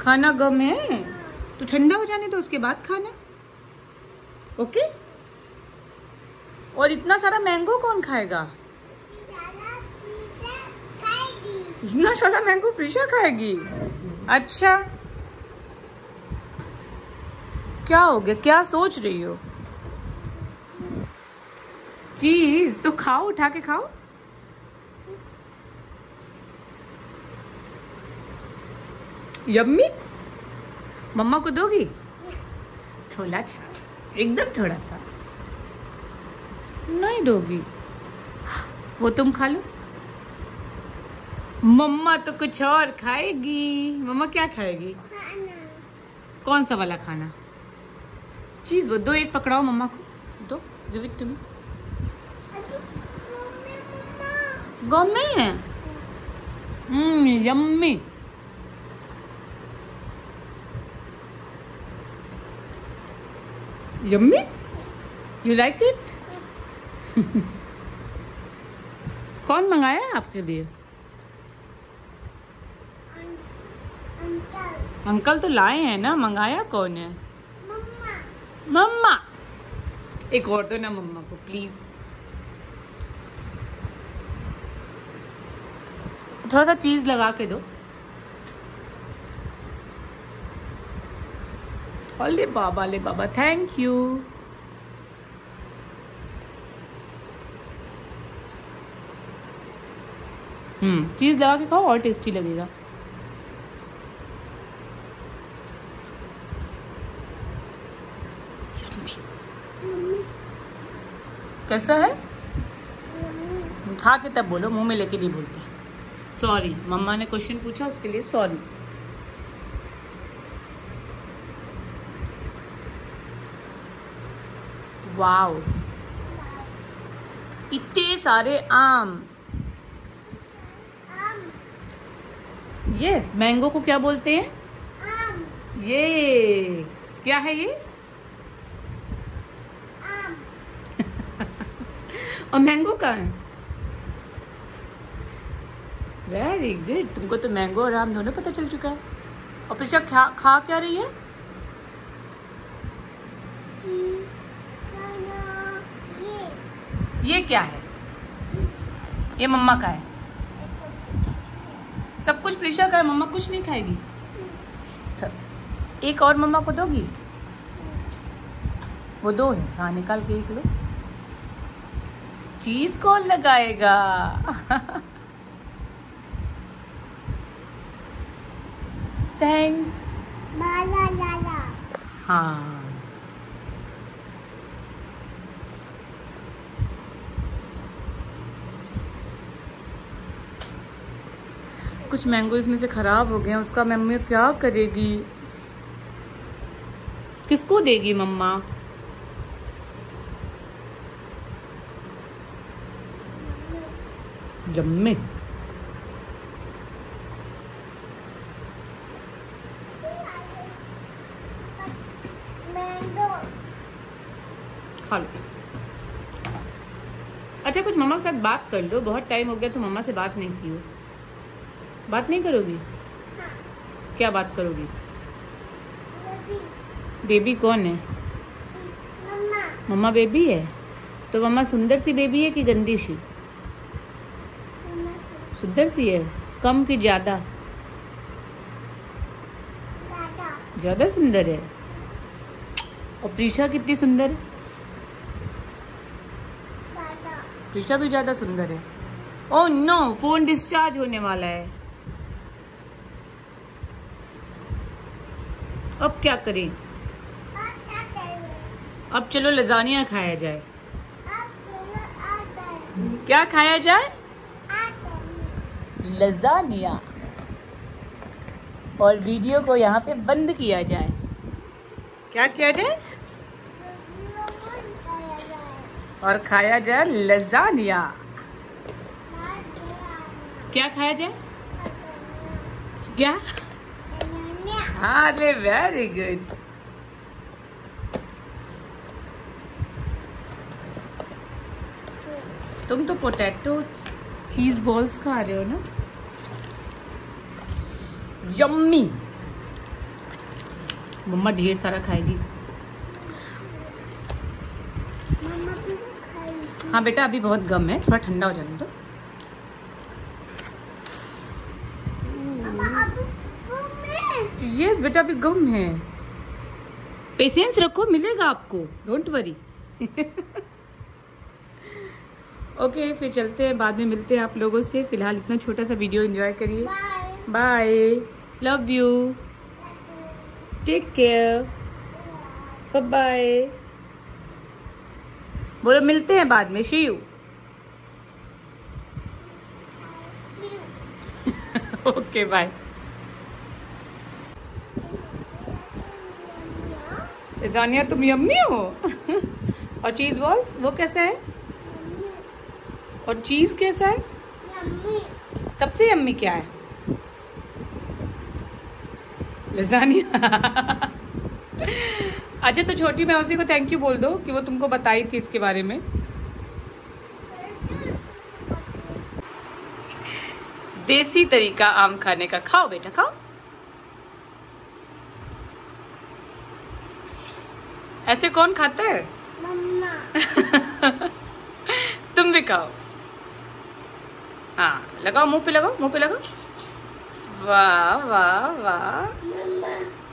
खाना गम है तो ठंडा हो जाने दो, उसके बाद खाना। ओके। और इतना सारा मैंगो कौन खाएगा? इतना सारा मैंगो प्रीशा खाएगी? अच्छा, क्या हो गया? क्या सोच रही हो? चीज तो खाओ, उठा के खाओ। यम्मी। मम्मा को दोगी? थोड़ा सा, एकदम थोड़ा सा नहीं दोगी? वो तुम खा लो। मम्मा तो कुछ और खाएगी। मम्मा क्या खाएगी? खाना। कौन सा वाला खाना? चीज वो दो, एक पकड़ाओ मम्मा को, दो, गिव इट टू मी। गम में है? Yummy. Yummy, you like it? कौन मंगाया है आपके लिए? अंकल तो लाए हैं ना, मंगाया कौन है? मम्मा। एक और दो ना मम्मा को प्लीज। थोड़ा सा चीज लगा के दो। ले बाबा, थैंक यू। चीज लगा के खाओ और टेस्टी लगेगा। कैसा है? खा के तब बोलो, मुंह में लेके नहीं बोलते। सॉरी, मम्मा ने क्वेश्चन पूछा उसके लिए सॉरी। वाओ, इतने सारे आम। यस, मैंगो को क्या बोलते हैं? आम। ये क्या है ये? आम। और मैंगो कहाँ है? वेरी गुड, तुमको तो मैंगो और आम दोनों पता चल चुका है। और प्रीशा खा क्या रही है? ये क्या है? ये मम्मा का है। सब कुछ प्रीशा का है, मम्मा कुछ नहीं खाएगी। एक और मम्मा को दोगी? वो दो है, हाँ निकाल के एक लो। चीज कौन लगाएगा? थैंक। हाँ, कुछ मैंगो इसमें से खराब हो गए हैं, उसका मम्मी क्या करेगी? किसको देगी मम्मा? यम्मी। खा लो। अच्छा, कुछ मम्मा के साथ बात कर लो, बहुत टाइम हो गया तो मम्मा से बात नहीं की हो। बात नहीं करोगी? हाँ। क्या बात करोगी? बेबी कौन है? मम्मा। मम्मा बेबी है? तो मम्मा सुंदर सी बेबी है कि गंदी सी? सुंदर सी है। कम कि ज्यादा? ज्यादा सुंदर है। और प्रीशा कितनी सुंदर है? प्रीशा भी ज्यादा सुंदर है। ओह नो, फोन डिस्चार्ज होने वाला है। अब क्या करें? अब चलो लजानिया खाया जाए। क्या खाया जाए? लजानिया। और वीडियो को यहाँ पे बंद किया जाए। क्या किया जाए? और खाया जाए लजानिया। क्या खाया जाए? क्या? अरे वेरी गुड। तुम तो पोटैटो चीज बॉल्स खा रहे हो ना? यम्मी। मम्मा ढेर सारा खाएगी। हाँ बेटा अभी बहुत गम है, थोड़ा ठंडा हो जाने दो। यस बेटा अभी गम है, पेशेंस रखो, मिलेगा आपको, डोंट वरी। ओके फिर चलते हैं, बाद में मिलते हैं आप लोगों से। फिलहाल इतना छोटा सा वीडियो एंजॉय करिए। Bye, love you, take care, bye bye. बोलो मिलते हैं बाद में, सी यू। Okay bye. जानिया तुम यम्मी हो। और चीज बॉल्स वो कैसा है? और चीज कैसा है? सबसे यम्मी क्या है? लजानिया। अच्छा तो छोटी मौसी को थैंक यू बोल दो कि वो तुमको बताई थी इसके बारे में। देसी तरीका आम खाने का, खाओ बेटा खाओ। ऐसे कौन खाता है? मम्मा। तुम भी खाओ। हाँ लगाओ, मुंह पे लगाओ, मुंह पे लगाओ। वाह वाह वाह।